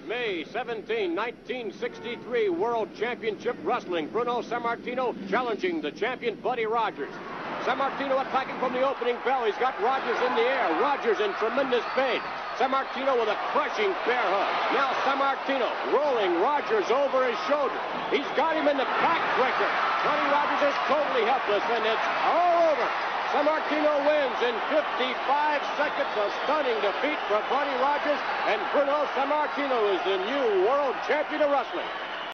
May 17, 1963 World Championship Wrestling. Bruno Sammartino challenging the champion Buddy Rogers. Sammartino attacking from the opening bell. He's got Rogers in the air. Rogers in tremendous pain. Sammartino with a crushing bear hug. Now Sammartino rolling Rogers over his shoulder. He's got him in the backbreaker. Buddy Rogers is totally helpless, and it's all over. Sammartino wins in 55 seconds. A stunning defeat for Buddy Rogers, and Bruno Sammartino is the new world champion of wrestling.